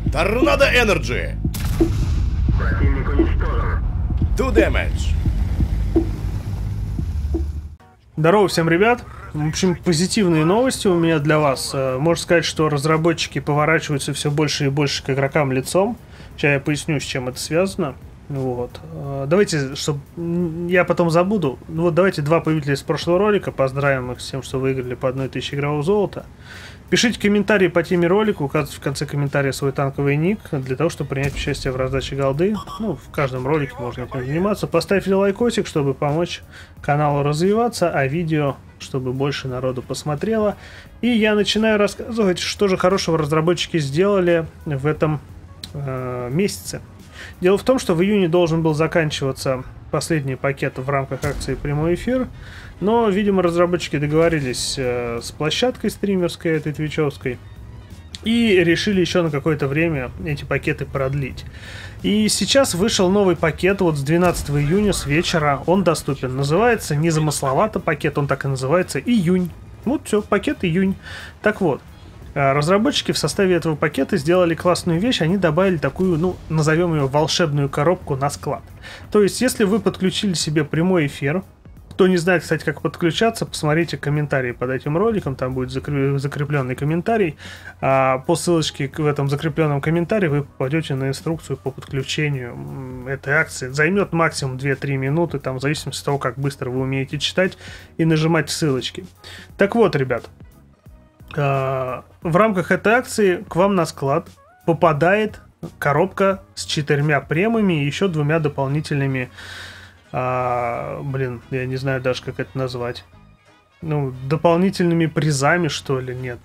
Торнадо Энерджи. Противник уничтожен. 2 damage. Здорово всем, ребят. В общем, позитивные новости у меня для вас. Можно сказать, что разработчики поворачиваются все больше и больше к игрокам лицом. Сейчас я поясню, с чем это связано. Вот. Давайте, чтобы я потом забуду. Вот давайте два победителя из прошлого ролика. Поздравим их с тем, что выиграли по 1000 игрового золота. Пишите комментарии по теме ролика, указывайте в конце комментария свой танковый ник, для того, чтобы принять участие в раздаче голды. Ну, в каждом ролике можно этим заниматься. Поставьте лайкосик, чтобы помочь каналу развиваться, а видео, чтобы больше народу посмотрело. И я начинаю рассказывать, что же хорошего разработчики сделали в этом месяце. Дело в том, что в июне должен был заканчиваться последний пакет в рамках акции «Прямой эфир», но, видимо, разработчики договорились с площадкой стримерской, этой твичевской, и решили еще на какое-то время эти пакеты продлить. И сейчас вышел новый пакет, вот с 12 июня, с вечера, он доступен. Называется незамысловато пакет, он так и называется, «Июнь». Вот все, пакет «Июнь». Так вот. Разработчики в составе этого пакета сделали классную вещь, они добавили такую, ну, назовем ее волшебную коробку на склад. То есть, если вы подключили себе прямой эфир, кто не знает, кстати, как подключаться, посмотрите комментарии под этим роликом, там будет закрепленный комментарий. По ссылочке в этом закрепленном комментарии вы попадете на инструкцию по подключению этой акции. Займет максимум 2-3 минуты, там, в зависимости от того, как быстро вы умеете читать и нажимать ссылочки. Так вот, ребят. В рамках этой акции к вам на склад попадает коробка с 4 премами и еще 2 дополнительными, блин, я не знаю даже, как это назвать, ну, дополнительными призами, что ли, нет,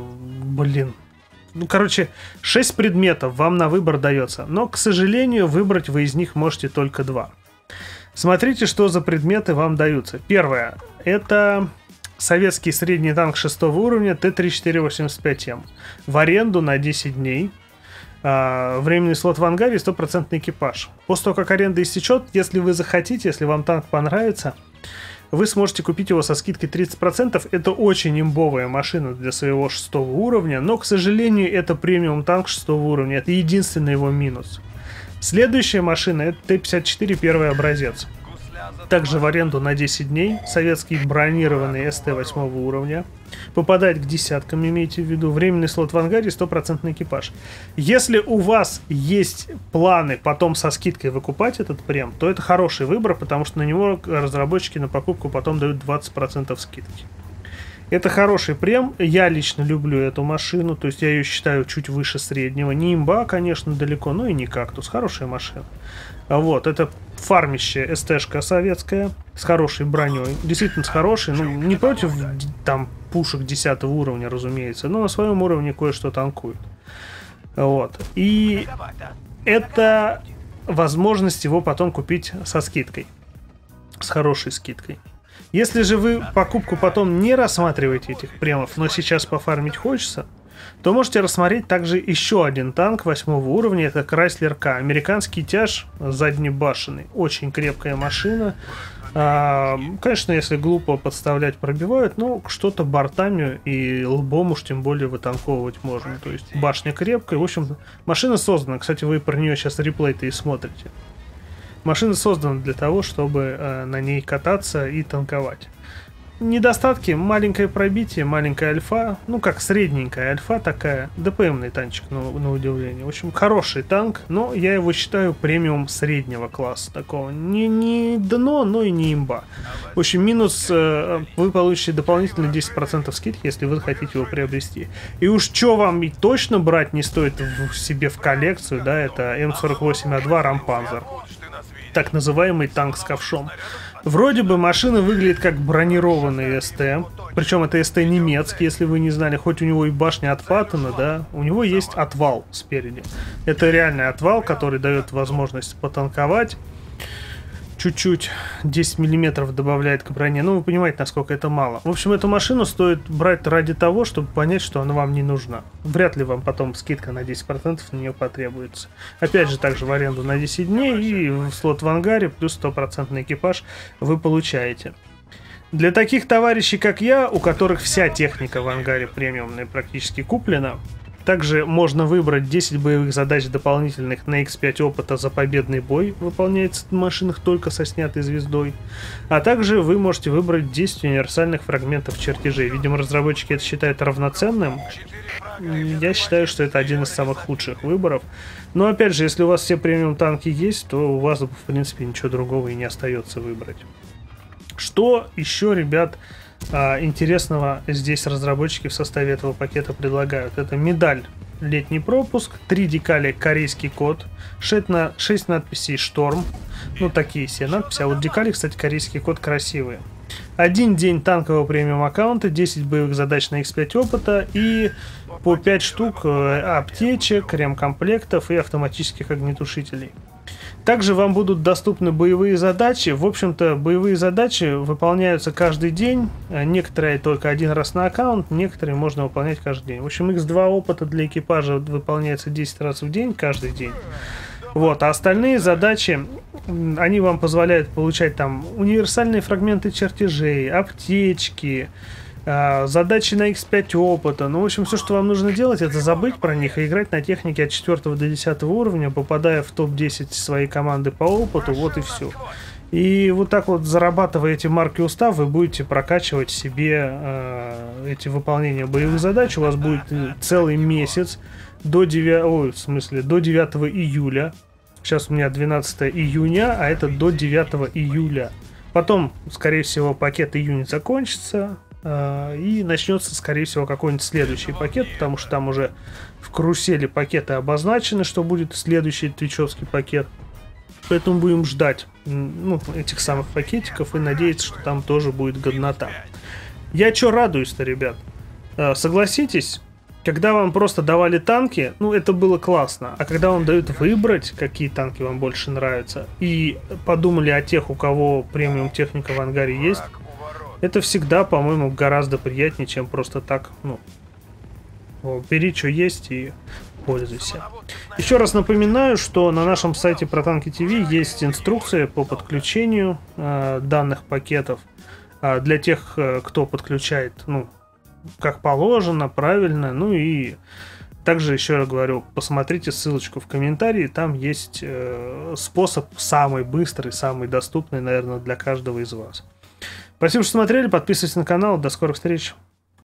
блин. Ну, короче, 6 предметов вам на выбор дается, но, к сожалению, выбрать вы из них можете только 2. Смотрите, что за предметы вам даются. Первое, это советский средний танк 6 уровня Т-3485М. В аренду на 10 дней. Временный слот в ангаре и 100% экипаж. После того, как аренда истечет, если вы захотите, если вам танк понравится, вы сможете купить его со скидкой 30%. Это очень имбовая машина для своего 6 уровня, но, к сожалению, это премиум танк 6 уровня. Это единственный его минус. Следующая машина — это Т-54 первый образец. Также в аренду на 10 дней. Советский бронированный СТ 8 уровня. Попадает к десяткам, имейте в виду. Временный слот в ангаре, 100% экипаж. Если у вас есть планы потом со скидкой выкупать этот прем, то это хороший выбор, потому что на него разработчики на покупку потом дают 20% скидки. Это хороший прем. Я лично люблю эту машину. То есть я ее считаю чуть выше среднего. Не имба, конечно, далеко, но и не кактус. Хорошая машина. Вот, это фармище СТ-шка советская с хорошей броней. Действительно с хорошей. Ну, не против там пушек 10 уровня, разумеется, но на своем уровне кое-что танкует. Вот. И это возможность его потом купить со скидкой. С хорошей скидкой. Если же вы покупку потом не рассматриваете этих премов, но сейчас пофармить хочется, то можете рассмотреть также еще один танк 8 уровня. Это Chrysler K. Американский тяж заднебашенный. Очень крепкая машина. Конечно, если глупо подставлять, пробивают, но что-то бортами и лбом уж тем более вытанковывать можно. То есть башня крепкая. В общем, машина создана. Кстати, вы про нее сейчас реплей-то и смотрите. Машина создана для того, чтобы на ней кататься и танковать. Недостатки: маленькое пробитие, маленькая альфа, ну как средненькая альфа такая, ДПМный танчик, на удивление. В общем, хороший танк, но я его считаю премиум среднего класса такого. Не дно, но и не имба. В общем, минус, вы получите дополнительно 10% скидки, если вы хотите его приобрести. И уж что вам и точно брать не стоит себе в коллекцию, да, это М48А2 Рампанзер. Так называемый танк с ковшом. Вроде бы машина выглядит как бронированный СТ. Причем это СТ немецкий, если вы не знали. Хоть у него и башня от Паттона, да, у него есть отвал спереди. Это реальный отвал, который дает возможность потанковать. Чуть-чуть 10 мм добавляет к броне. Ну, вы понимаете, насколько это мало. В общем, эту машину стоит брать ради того, чтобы понять, что она вам не нужна. Вряд ли вам потом скидка на 10% на нее потребуется. Опять же, также в аренду на 10 дней и в слот в ангаре плюс 100% экипаж вы получаете. Для таких товарищей, как я, у которых вся техника в ангаре премиумная практически куплена, Также можно выбрать 10 боевых задач дополнительных на X5 опыта за победный бой. Выполняется на машинах только со снятой звездой. А также вы можете выбрать 10 универсальных фрагментов чертежей. Видимо, разработчики это считают равноценным. Я считаю, что это один из самых худших выборов. Но опять же, если у вас все премиум танки есть, то у вас, в принципе, ничего другого и не остается выбрать. Что еще, ребят, интересного здесь разработчики в составе этого пакета предлагают? Это медаль «Летний пропуск», 3 декали «Корейский код», 6 надписей «Шторм». Ну, такие все надписи. А вот декали, кстати, «Корейский код» красивые. 1 день танкового премиум аккаунта, 10 боевых задач на X5 опыта и по 5 штук аптечек, ремкомплектов и автоматических огнетушителей. Также вам будут доступны боевые задачи. В общем-то, боевые задачи выполняются каждый день. Некоторые только один раз на аккаунт, некоторые можно выполнять каждый день. В общем, X2 опыта для экипажа выполняется 10 раз в день, каждый день. Вот, а остальные задачи, они вам позволяют получать там универсальные фрагменты чертежей, аптечки, задачи на X5 опыта. Ну, в общем, все, что вам нужно делать, это забыть про них и играть на технике от 4 до 10 уровня, попадая в топ-10 своей команды по опыту, вот и все. И вот так вот, зарабатывая эти марки устав, вы будете прокачивать себе эти выполнения боевых задач. У вас будет целый месяц до 9, до 9 июля. Сейчас у меня 12 июня, а это до 9 июля. Потом, скорее всего, пакет июня закончится. И начнется, скорее всего, какой-нибудь следующий пакет, потому что там уже в карусели пакеты обозначены, что будет следующий твичевский пакет. Поэтому будем ждать этих самых пакетиков и надеяться, что там тоже будет годнота. Я чё радуюсь-то, ребят? Согласитесь, когда вам просто давали танки, это было классно. А когда вам дают выбрать, какие танки вам больше нравятся, и подумали о тех, у кого премиум техника в ангаре есть, это всегда, по-моему, гораздо приятнее, чем просто так, бери, что есть, и пользуйся. Еще раз напоминаю, что на нашем сайте Про Танки ТВ есть инструкция по подключению данных пакетов для тех, кто подключает, как положено, правильно. Ну и также, еще раз говорю, посмотрите ссылочку в комментарии, там есть способ самый быстрый, самый доступный, наверное, для каждого из вас. Спасибо, что смотрели, подписывайтесь на канал, до скорых встреч.